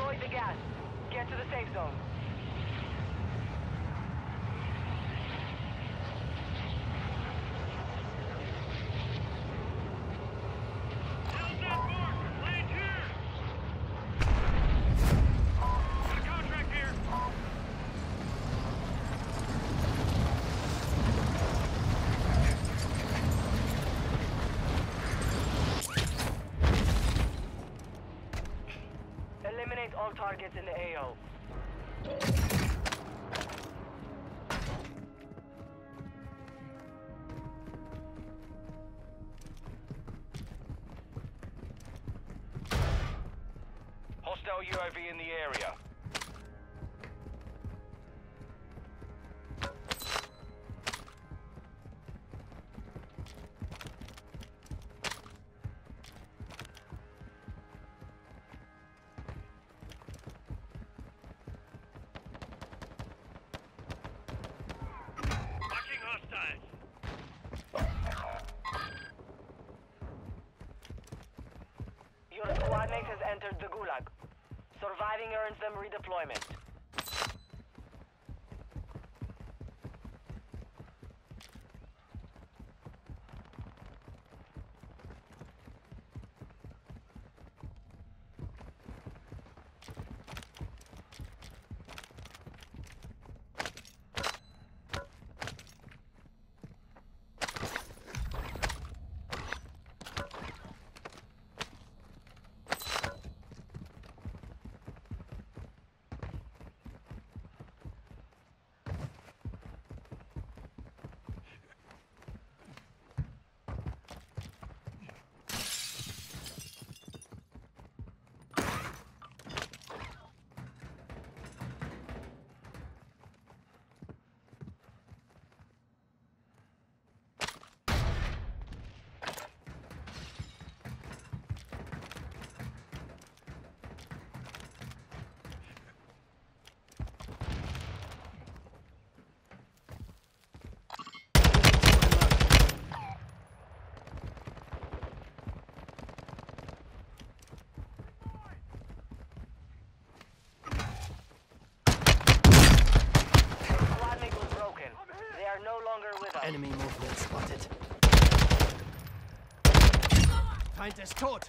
deployed the gas. Get to the safe zone. Eliminate all targets in the AO. Hostile UAV in the area. Your squad mate has entered the Gulag. Surviving earns them redeployment. Enemy movement spotted. Feind ist tot.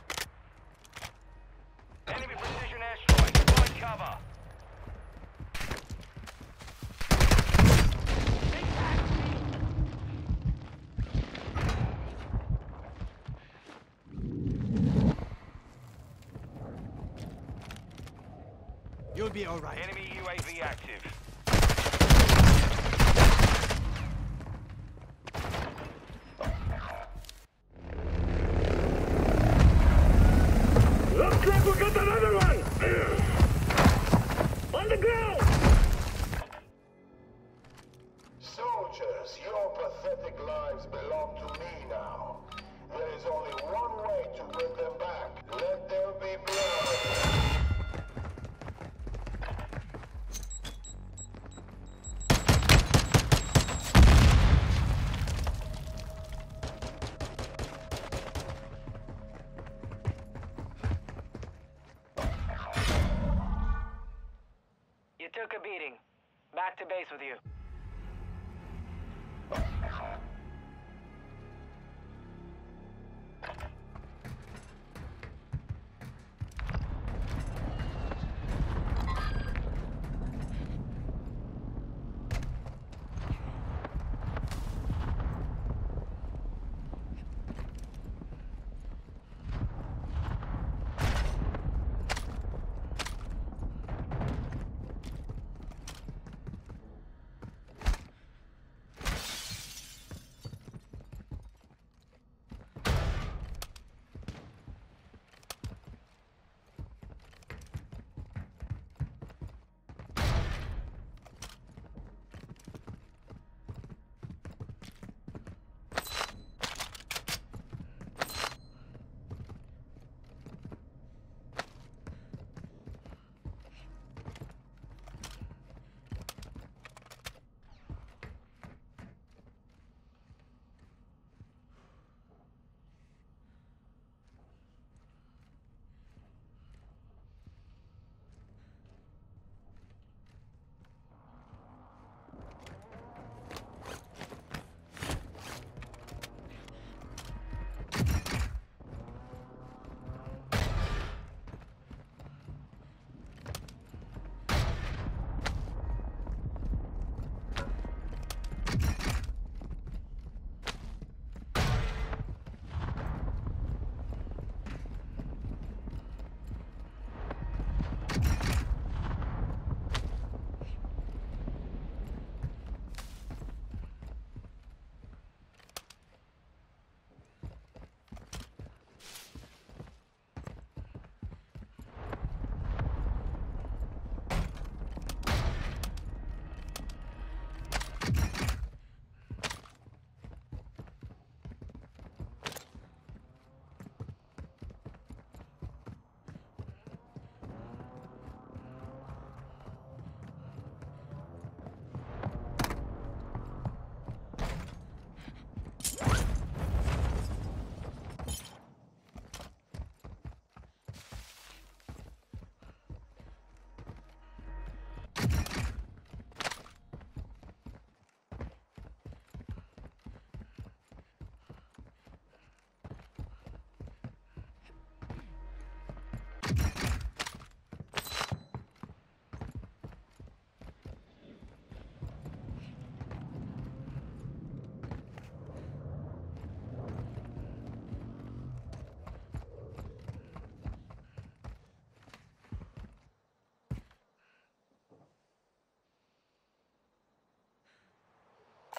Enemy precision airstrike. Find cover. You'll be all right. Enemy UAV active. Looks like we got another one! On the ground! Soldiers, your pathetic lives belong to me now. There is only one way to win them back. Let there be blood. You took a beating. Back to base with you.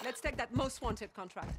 Let's take that most wanted contract.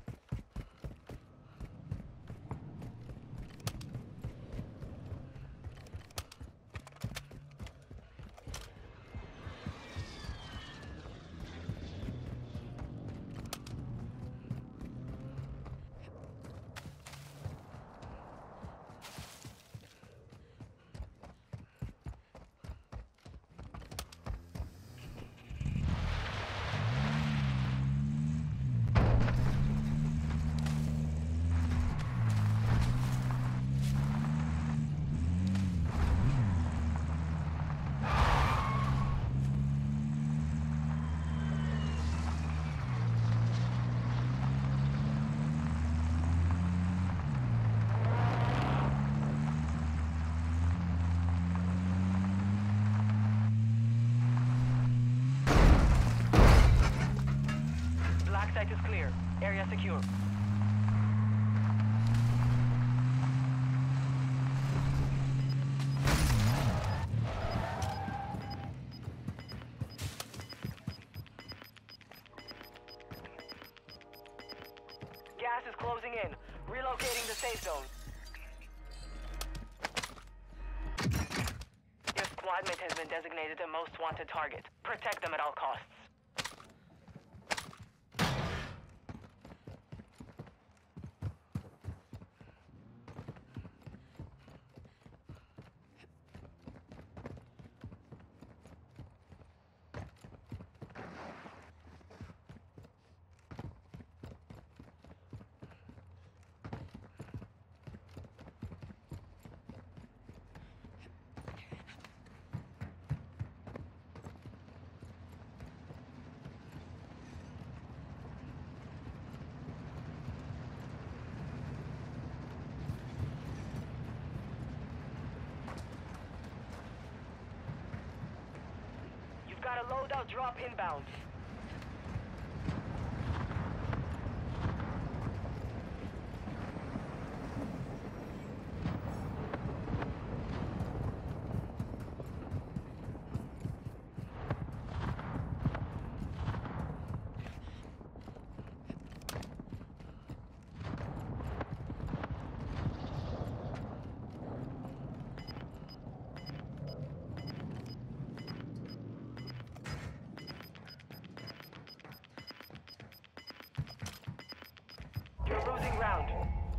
Site is clear. Area secure. Gas is closing in. Relocating the safe zone. Your squad mate has been designated a most wanted target. Protect them at all costs. Got a loadout drop inbound. You're losing ground.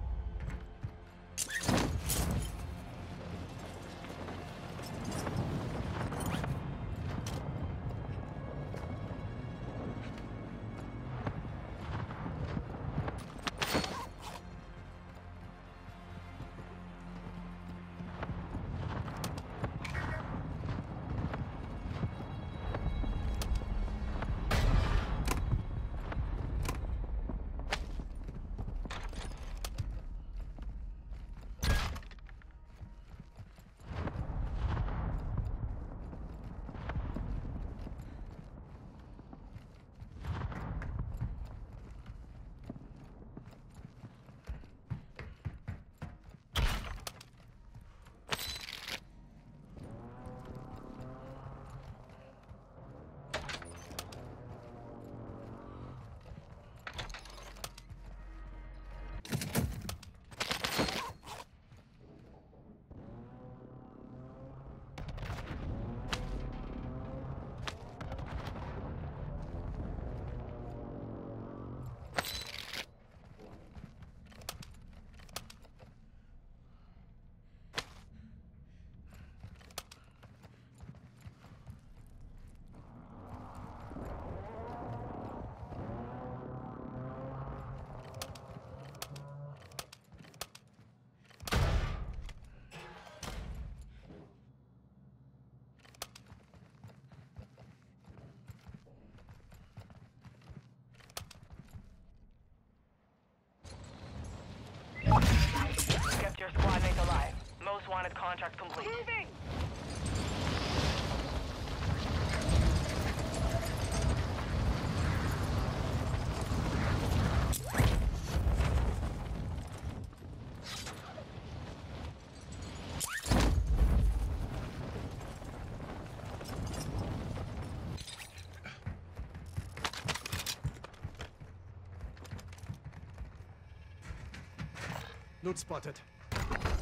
Kept your squad mates alive. Most wanted contract complete. Moving! Loot spotted.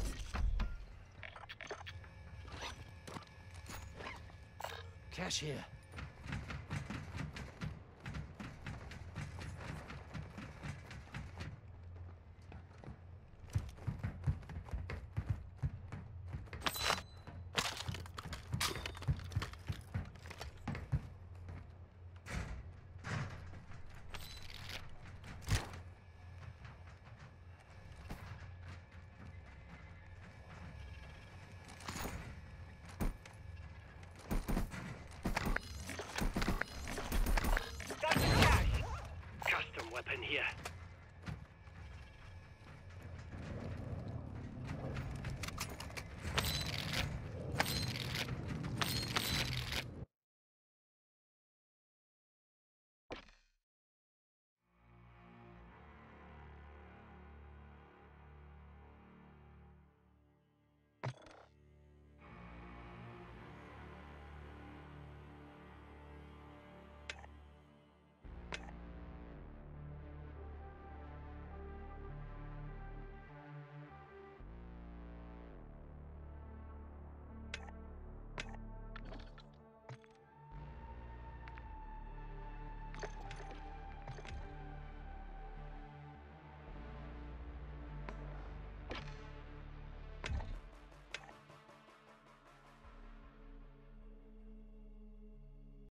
Cash here.